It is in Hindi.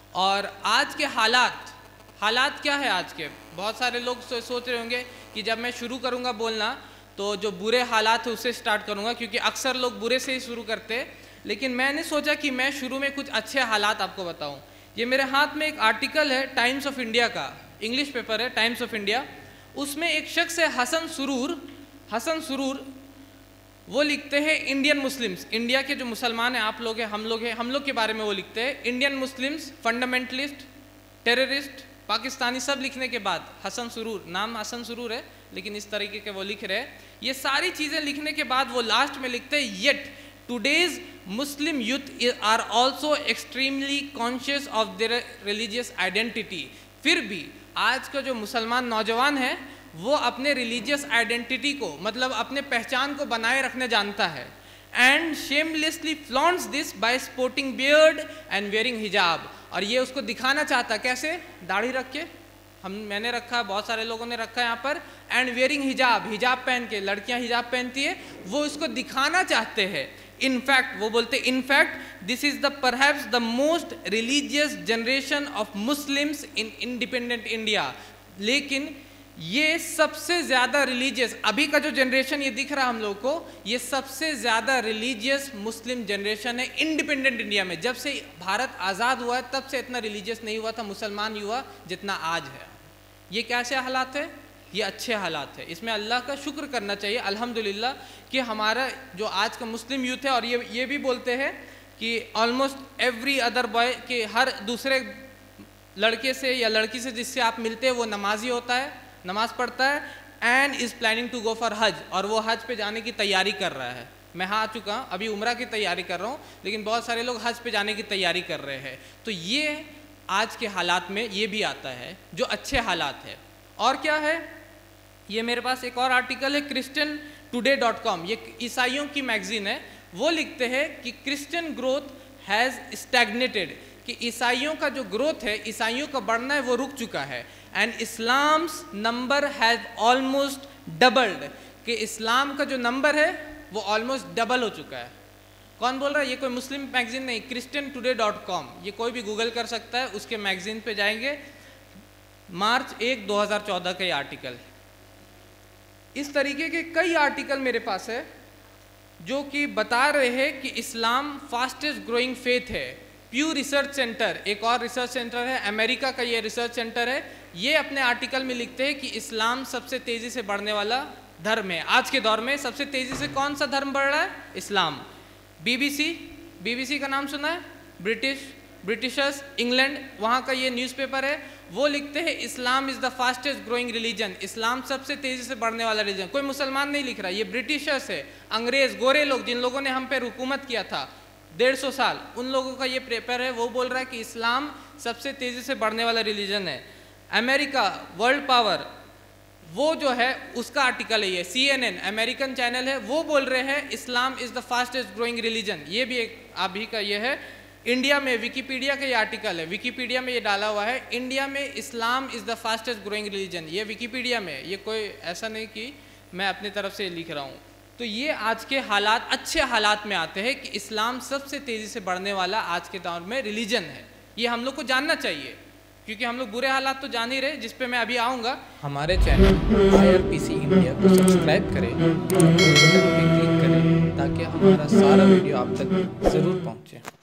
और आज के हालात क्या है आज के? बहुत सारे लोग सोच रहे होंगे कि जब मैं शुरू करूंगा बोलना तो जो बुरे हालात है उससे स्टार्ट करूंगा, क्योंकि अक्सर लोग बुरे से ही शुरू करते हैं। लेकिन मैंने सोचा कि मैं शुरू में कुछ अच्छे हालात आपको बताऊं। ये मेरे हाथ में एक आर्टिकल है टाइम्स ऑफ इंडिया का, इंग्लिश पेपर है टाइम्स ऑफ इंडिया। उसमें एक शख्स है हसन सुरूर, वो लिखते हैं इंडियन मुस्लिम्स, इंडिया के जो मुसलमान हैं, आप लोग हैं, हम लोग के बारे में वो लिखते हैं। Indian Muslims fundamentalist, terrorist, Pakistani, सब लिखने के बाद हसन सुरूर, नाम हसन सुरूर है लेकिन इस तरीके के वो लिख रहे हैं। ये सारी चीज़ें लिखने के बाद वो लास्ट में लिखते हैं, yet today's Muslim youth are also extremely conscious of their religious identity. फिर भी आज का जो मुसलमान नौजवान है वो अपने रिलीजियस आइडेंटिटी को, मतलब अपने पहचान को बनाए रखने जानता है। And shamelessly flaunts this by sporting beard and wearing hijab. और ये उसको दिखाना चाहता, कैसे? दाढ़ी रख के, मैंने रखा, बहुत सारे लोगों ने रखा है यहाँ पर। एंड वेयरिंग हिजाब पहन के, लड़कियाँ हिजाब पहनती है, वो उसको दिखाना चाहते हैं। इनफैक्ट वो बोलते, in fact this is the perhaps the most religious generation of Muslims in independent India. लेकिन ये सबसे ज़्यादा रिलीजियस, अभी का जो जनरेशन ये दिख रहा हम लोग को, ये सबसे ज़्यादा रिलीजियस मुस्लिम जनरेशन है इंडिपेंडेंट इंडिया में। जब से भारत आज़ाद हुआ है तब से इतना रिलीजियस नहीं हुआ था मुसलमान युवा जितना आज है। ये कैसे हालात है? ये अच्छे हालात है। इसमें अल्लाह का शुक्र करना चाहिए अल्हम्दुलिल्लाह कि हमारा जो आज का मुस्लिम यूथ है, और ये भी बोलते हैं कि ऑलमोस्ट एवरी अदर बॉय, कि हर दूसरे लड़के से या लड़की से जिससे आप मिलते हैं वो नमाजी होता है, नमाज पढ़ता है, and is planning to go for Hajj, और वो हज पे जाने की तैयारी कर रहा है। मैं आ चुका हूँ, अभी उम्रा की तैयारी कर रहा हूँ, लेकिन बहुत सारे लोग हज पे जाने की तैयारी कर रहे हैं। तो ये आज के हालात में ये भी आता है जो अच्छे हालात है। और क्या है? ये मेरे पास एक और आर्टिकल है christiantoday.com, ये ईसाइयों की मैगजीन है। वो लिखते हैं कि क्रिश्चियन ग्रोथ हैज़ स्टैग्नेटेड, कि ईसाइयों का जो ग्रोथ है, ईसाइयों का बढ़ना है, वो रुक चुका है। And Islam's number has almost doubled, कि इस्लाम का जो नंबर है वो ऑलमोस्ट डबल हो चुका है। कौन बोल रहा है? ये कोई मुस्लिम मैगजीन नहीं, christiantoday.com, ये कोई भी गूगल कर सकता है, उसके मैगजीन पे जाएंगे, मार्च 1, 2014 का ये आर्टिकल। इस तरीके के कई आर्टिकल मेरे पास है जो कि बता रहे हैं कि इस्लाम फास्टेस्ट ग्रोइंग फेथ है। प्यू रिसर्च सेंटर, एक और रिसर्च सेंटर है, अमेरिका का ये रिसर्च सेंटर है, ये अपने आर्टिकल में लिखते हैं कि इस्लाम सबसे तेज़ी से बढ़ने वाला धर्म है। आज के दौर में सबसे तेज़ी से कौन सा धर्म बढ़ रहा है? इस्लाम। बीबीसी का नाम सुना है? ब्रिटिशर्स, इंग्लैंड, वहाँ का ये न्यूज़पेपर है, वो लिखते हैं Islam is the fastest growing religion, इस्लाम सबसे तेज़ी से बढ़ने वाला रिलीजन। कोई मुसलमान नहीं लिख रहा, ये ब्रिटिशर्स है, अंग्रेज़, गोरे लोग, जिन लोगों ने हम पे हुकूमत किया था 150 साल, उन लोगों का ये पेपर है। वो बोल रहा है कि इस्लाम सबसे तेज़ी से बढ़ने वाला रिलीजन है। अमेरिका वर्ल्ड पावर, वो जो है उसका आर्टिकल है, ये CNN अमेरिकन चैनल है, वो बोल रहे हैं Islam is the fastest growing religion. ये भी एक अभी का ये है। इंडिया में विकीपीडिया का ये आर्टिकल है, विकीपीडिया में ये डाला हुआ है, इंडिया में Islam is the fastest growing religion, ये विकीपीडिया में, ये कोई ऐसा नहीं कि मैं अपनी तरफ से लिख रहा हूँ। तो ये आज के हालात, अच्छे हालात में आते हैं कि इस्लाम सबसे तेज़ी से बढ़ने वाला आज के दौर में रिलीजन है। ये हम लोग को जानना चाहिए, क्योंकि हम लोग बुरे हालात तो जान ही रहे, जिस पे मैं अभी आऊँगा। हमारे चैनल IRPC इंडिया को सब्सक्राइब करें, बटन पे क्लिक करें ताकि हमारा सारा वीडियो आप तक ज़रूर पहुँचे।